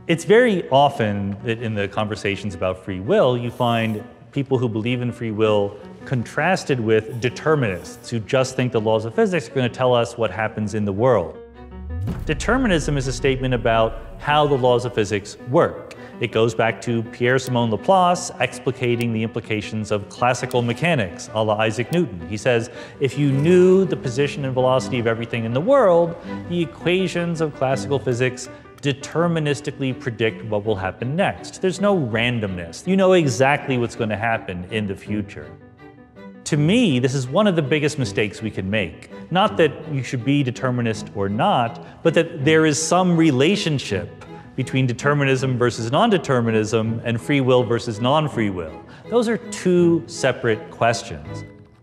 It's very often that in the conversations about free will, you find people who believe in free will contrasted with determinists who just think the laws of physics are going to tell us what happens in the world. Determinism is a statement about how the laws of physics work. It goes back to Pierre-Simon Laplace explicating the implications of classical mechanics, a la Isaac Newton. He says, if you knew the position and velocity of everything in the world, the equations of classical physics deterministically predict what will happen next. There's no randomness. You know exactly what's going to happen in the future. To me, this is one of the biggest mistakes we can make. Not that you should be determinist or not, but that there is some relationship between determinism versus non-determinism and free will versus non-free will. Those are two separate questions.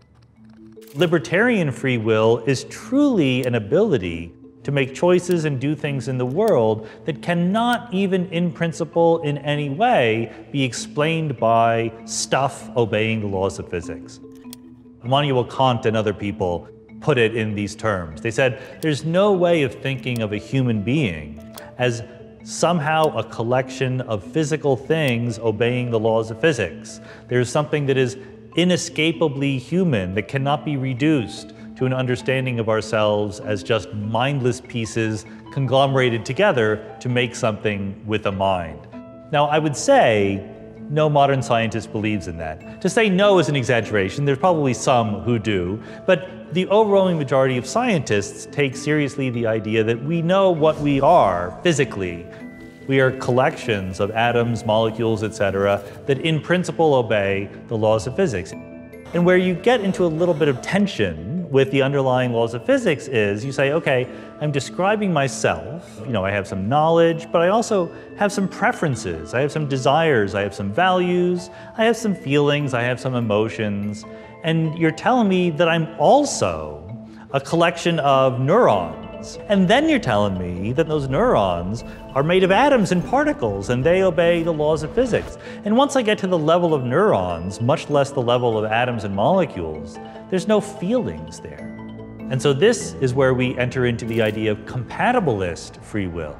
Libertarian free will is truly an ability to make choices and do things in the world that cannot even in principle in any way be explained by stuff obeying the laws of physics. Immanuel Kant and other people put it in these terms. They said, there's no way of thinking of a human being as somehow a collection of physical things obeying the laws of physics. There's something that is inescapably human, that cannot be reduced to an understanding of ourselves as just mindless pieces conglomerated together to make something with a mind. Now, I would say no modern scientist believes in that. To say no is an exaggeration. There's probably some who do, but the overwhelming majority of scientists take seriously the idea that we know what we are physically. We are collections of atoms, molecules, etc., that in principle obey the laws of physics. And where you get into a little bit of tension with the underlying laws of physics is you say, okay, I'm describing myself, I have some knowledge, but I also have some preferences, I have some desires, I have some values, I have some feelings, I have some emotions, and you're telling me that I'm also a collection of neurons. And then you're telling me that those neurons are made of atoms and particles, and they obey the laws of physics. And once I get to the level of neurons, much less the level of atoms and molecules, there's no feelings there. And so this is where we enter into the idea of compatibilist free will.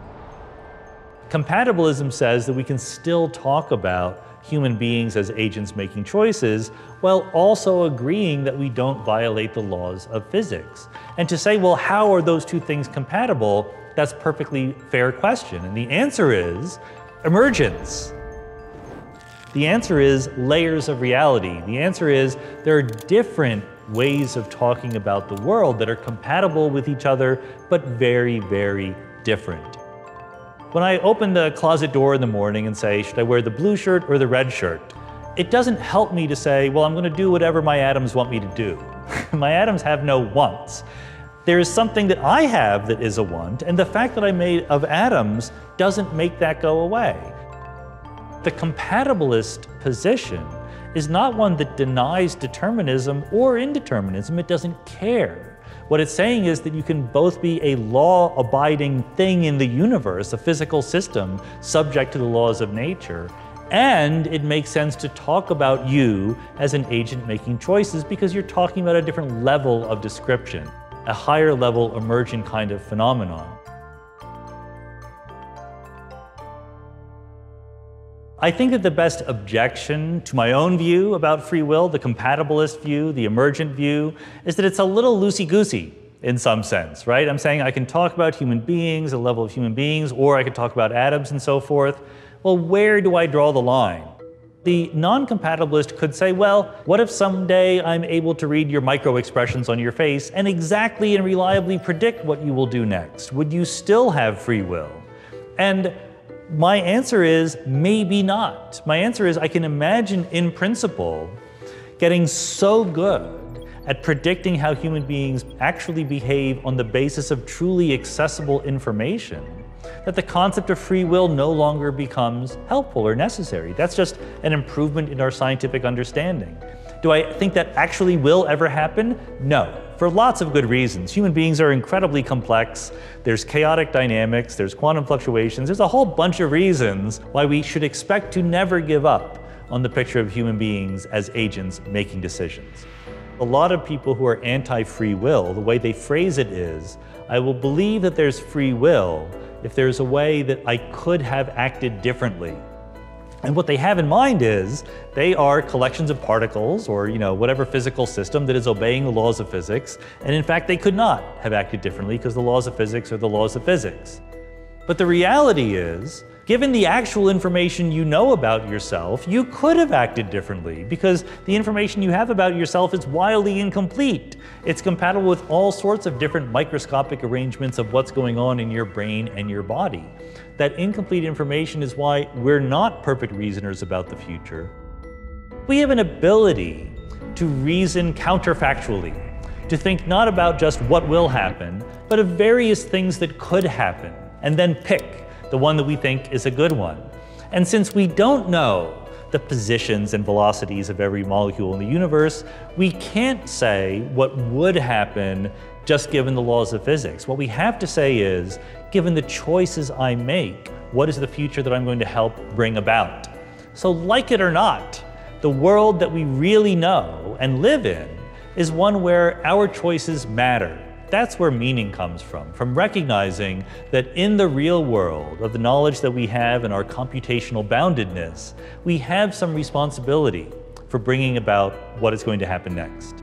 Compatibilism says that we can still talk about human beings as agents making choices while also agreeing that we don't violate the laws of physics. And to say, well, how are those two things compatible? That's a perfectly fair question. And the answer is emergence. The answer is layers of reality. The answer is there are different ways of talking about the world that are compatible with each other, but very, very different. When I open the closet door in the morning and say, should I wear the blue shirt or the red shirt? It doesn't help me to say, well, I'm going to do whatever my atoms want me to do. My atoms have no wants. There is something that I have that is a want, and the fact that I'm made of atoms doesn't make that go away. The compatibilist position is not one that denies determinism or indeterminism. It doesn't care. What it's saying is that you can both be a law-abiding thing in the universe, a physical system subject to the laws of nature, and it makes sense to talk about you as an agent making choices because you're talking about a different level of description, a higher level emergent kind of phenomenon. I think that the best objection to my own view about free will, the compatibilist view, the emergent view, is that it's a little loosey-goosey in some sense, right? I'm saying I can talk about human beings, the level of human beings, or I can talk about atoms and so forth. Well, where do I draw the line? The non-compatibilist could say, well, what if someday I'm able to read your micro-expressions on your face and exactly and reliably predict what you will do next? Would you still have free will? And my answer is maybe not. My answer is I can imagine in principle getting so good at predicting how human beings actually behave on the basis of truly accessible information that the concept of free will no longer becomes helpful or necessary. That's just an improvement in our scientific understanding. Do I think that actually will ever happen? No. For lots of good reasons. Human beings are incredibly complex. There's chaotic dynamics, there's quantum fluctuations, there's a whole bunch of reasons why we should expect to never give up on the picture of human beings as agents making decisions. A lot of people who are anti-free will, the way they phrase it is, I will believe that there's free will if there's a way that I could have acted differently. And what they have in mind is they are collections of particles or, whatever physical system that is obeying the laws of physics. And in fact, they could not have acted differently because the laws of physics are the laws of physics. But the reality is, given the actual information you know about yourself, you could have acted differently because the information you have about yourself is wildly incomplete. It's compatible with all sorts of different microscopic arrangements of what's going on in your brain and your body. That incomplete information is why we're not perfect reasoners about the future. We have an ability to reason counterfactually, to think not about just what will happen, but of various things that could happen, and then pick the one that we think is a good one. And since we don't know the positions and velocities of every molecule in the universe, we can't say what would happen just given the laws of physics. What we have to say is, given the choices I make, what is the future that I'm going to help bring about? So like it or not, the world that we really know and live in is one where our choices matter. That's where meaning comes from recognizing that in the real world of the knowledge that we have and our computational boundedness, we have some responsibility for bringing about what is going to happen next.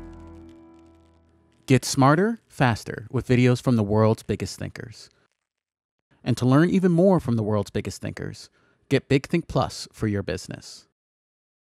Get smarter, faster with videos from the world's biggest thinkers. And to learn even more from the world's biggest thinkers, get Big Think Plus for your business.